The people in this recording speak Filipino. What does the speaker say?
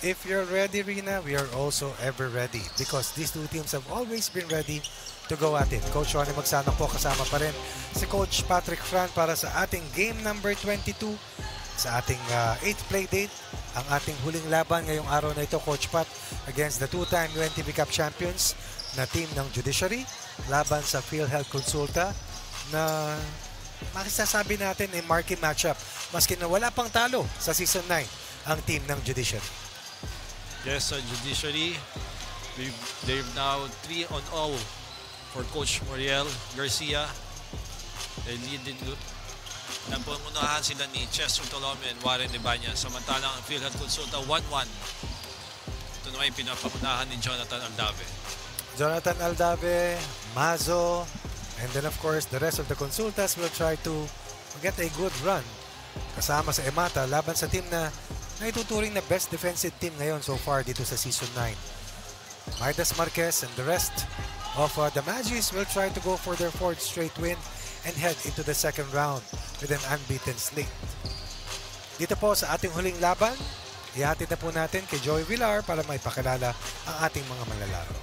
If you're ready, Rina, we are also ever ready because these two teams have always been ready to go at it. Coach Ronnie Magsanoc po kasama pa rin si Coach Patrick Fran para sa ating game number 22 sa ating 8th play date. Ang ating huling laban ngayong araw na ito, Coach Pat, against the two-time UNTV Cup champions na team ng Judiciary laban sa PhilHealth Consulta na makisasabi natin ay marquee matchup maski na wala pang talo sa Season 9 ang team ng Judiciary. Yes, Judiciary, they've now 3-0 for Coach Muriel Garcia. They lead the group. Napungunahan sila ni Chester Tolome and Warren Ibanez. Samantalang ang PhilHealth Consulta 1-1. Ito naman yung pinapamunahan ni Jonathan Aldave. Jonathan Aldave, Mazo, and then of course the rest of the Consultas will try to get a good run kasama sa Emata laban sa team na naituturing na best defensive team ngayon so far dito sa Season 9. Midas Marquez and the rest of the Magis will try to go for their 4th straight win and head into the second round with an unbeaten slate. Dito po sa ating huling laban, ihatid na po natin kay Joey Villar para maipakilala ang ating mga manlalaro.